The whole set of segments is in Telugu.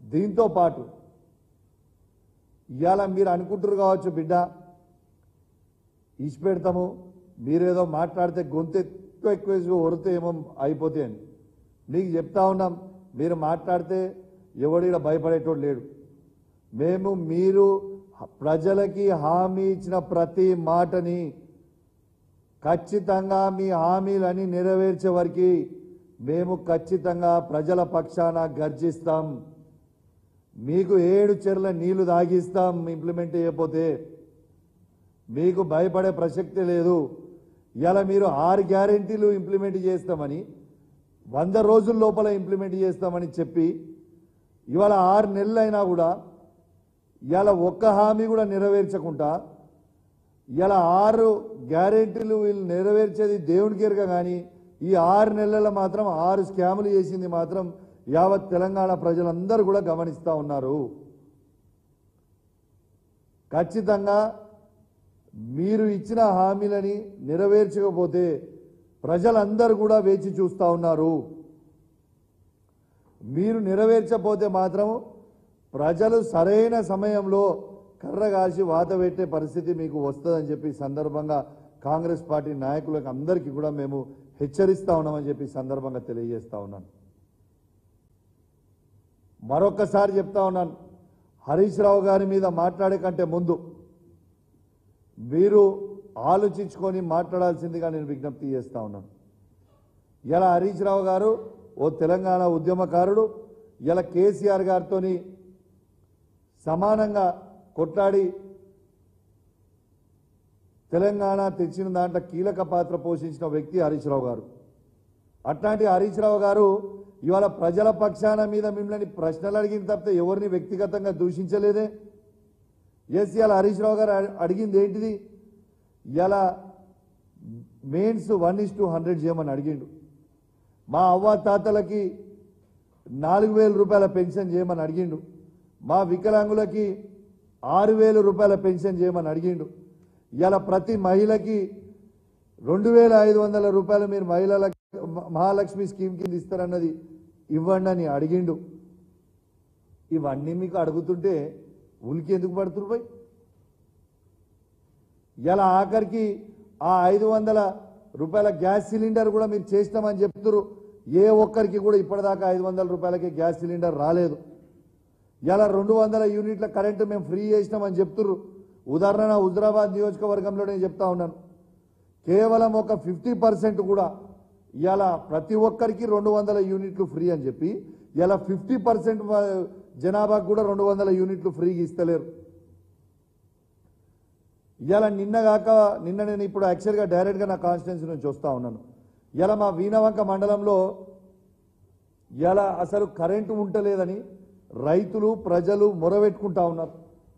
దీంతో పాటు ఇవాళ మీరు అనుకుంటారు కావచ్చు, బిడ్డ ఇచ్చి పెడతాము, మీరేదో మాట్లాడితే గొంతు ఎక్కువ ఒరితే ఏమో అయిపోతాయని మీకు చెప్తా ఉన్నాం. మీరు మాట్లాడితే ఎవడిడ భయపడేటోడు లేడు. మేము మీరు ప్రజలకి హామీ ఇచ్చిన ప్రతి మాటని ఖచ్చితంగా మీ హామీలని నెరవేర్చే వరకు మేము ఖచ్చితంగా ప్రజల పక్షాన గర్జిస్తాం. మీకు 7 చెర్ల నీళ్లు తాగిస్తాం. ఇంప్లిమెంట్ చేయకపోతే మీకు భయపడే ప్రసక్తి లేదు. ఇలా మీరు 6 గ్యారెంటీలు ఇంప్లిమెంట్ చేస్తామని 100 రోజుల లోపల ఇంప్లిమెంట్ చేస్తామని చెప్పి ఇవాళ 6 నెలలైనా కూడా ఇవాళ ఒక్క హామీ కూడా నెరవేర్చకుండా ఇలా 6 గ్యారెంటీలు వీళ్ళు నెరవేర్చేది దేవునికి ఎరుక. కానీ ఈ 6 నెలల మాత్రం 6 స్కాములు చేసింది మాత్రం యావత్ తెలంగాణ ప్రజలందరూ కూడా గమనిస్తూ ఉన్నారు. ఖచ్చితంగా మీరు ఇచ్చిన హామీలని నెరవేర్చకపోతే ప్రజలందరూ కూడా వేచి చూస్తూ ఉన్నారు. మీరు నెరవేర్చకపోతే మాత్రం ప్రజలు సరైన సమయంలో కర్ర కాసి వాత పెట్టే పరిస్థితి మీకు వస్తుందని చెప్పి సందర్భంగా కాంగ్రెస్ పార్టీ నాయకులకు అందరికీ కూడా మేము హెచ్చరిస్తా ఉన్నామని చెప్పి సందర్భంగా తెలియజేస్తా ఉన్నాను. మరొకసారి చెప్తా ఉన్నాను, హరీష్ రావు గారి మీద మాట్లాడే కంటే ముందు మీరు ఆలోచించుకొని మాట్లాడాల్సిందిగా నేను విజ్ఞప్తి చేస్తా ఉన్నాను. ఇలా హరీష్ రావు గారు ఓ తెలంగాణ ఉద్యమకారుడు. ఇలా కేసీఆర్ గారితో సమానంగా కొట్లాడి తెలంగాణ తెచ్చిన దాంట్లో కీలక పాత్ర పోషించిన వ్యక్తి హరీష్ రావు గారు. అట్లాంటి హరీష్ రావు గారు ఇవాళ ప్రజల పక్షాన మీద మిమ్మల్ని ప్రశ్నలు అడిగిన తప్పితే ఎవరిని వ్యక్తిగతంగా దూషించలేదే. ఇవాళ హరీష్ రావు గారు అడిగింది ఏంటిది? ఇలా మెయిన్స్ 1:100 చేయమని అడిగిండు. మా అవ్వ తాతలకి 4,000 రూపాయల పెన్షన్ చేయమని అడిగిండు. మా వికలాంగులకి 6,000 రూపాయల పెన్షన్ చేయమని అడిగిండు. ఇలా ప్రతి మహిళకి 2,500 రూపాయలు మీరు మహిళలకు మహాలక్ష్మి స్కీమ్ కింద ఇస్తారన్నది ఇవ్వండి అని అడిగిండు. ఇవన్నీ మీకు అడుగుతుంటే ఉలికి ఎందుకు పడుతున్నారు? ఇలా ఆఖరికి ఆ 500 రూపాయల గ్యాస్ సిలిండర్ కూడా మీరు చేస్తామని చెప్తున్నారు. ఏ ఒక్కరికి కూడా ఇప్పటిదాకా 500 రూపాయలకి గ్యాస్ సిలిండర్ రాలేదు. ఇలా 200 యూనిట్ల కరెంటు మేము ఫ్రీ చేసినామని చెప్తున్నారు. ఉదాహరణ హుజరాబాద్ నియోజకవర్గంలో నేను చెప్తా ఉన్నాను, కేవలం ఒక 50% కూడా ఇలా ప్రతి ఒక్కరికి 200 యూనిట్లు ఫ్రీ అని చెప్పి ఇలా 50% జనాభాకు కూడా 200 యూనిట్లు ఫ్రీగా ఇస్తలేరు. ఇలా నిన్న నేను ఇప్పుడు యాక్చువల్గా డైరెక్ట్గా నా కాన్స్టిట్యున్సీ నుంచి వస్తూ ఉన్నాను. ఇలా మా వీణవంక మండలంలో ఇలా అసలు కరెంటు ఉండలేదని రైతులు ప్రజలు మొరబెట్టుకుంటా ఉన్నారు.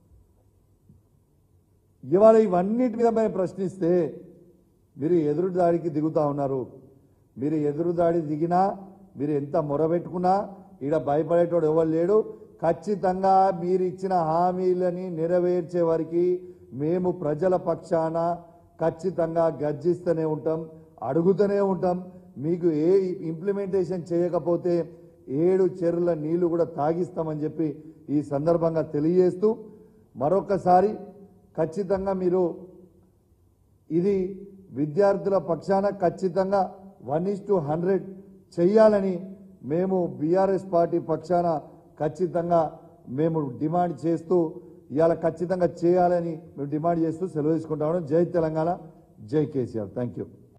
ఇవాళ ఇవన్నిటి మీద మేము ప్రశ్నిస్తే మీరు ఎదురు దాడికి దిగుతా ఉన్నారు. మీరు ఎదురు దాడి దిగినా మీరు ఎంత మొరబెట్టుకున్నా ఈడ భయపడేటోడు ఎవరు లేడు. ఖచ్చితంగా మీరు ఇచ్చిన హామీలని నెరవేర్చే వరకు మేము ప్రజల పక్షాన ఖచ్చితంగా గర్జిస్తూనే ఉంటాం, అడుగుతూనే ఉంటాం. మీకు ఏ ఇంప్లిమెంటేషన్ చేయకపోతే 7 చెరువుల నీళ్లు కూడా తాగిస్తామని చెప్పి ఈ సందర్భంగా తెలియజేస్తూ మరొకసారి ఖచ్చితంగా మీరు ఇది విద్యార్థుల పక్షాన ఖచ్చితంగా 1:100 చెయ్యాలని మేము బీఆర్ఎస్ పార్టీ పక్షాన ఖచ్చితంగా మేము డిమాండ్ చేస్తూ ఇవాళ ఖచ్చితంగా చేయాలని మేము డిమాండ్ చేస్తూ సెలవు తీసుకుంటాము. జై తెలంగాణ, జై కేసీఆర్. Thank you.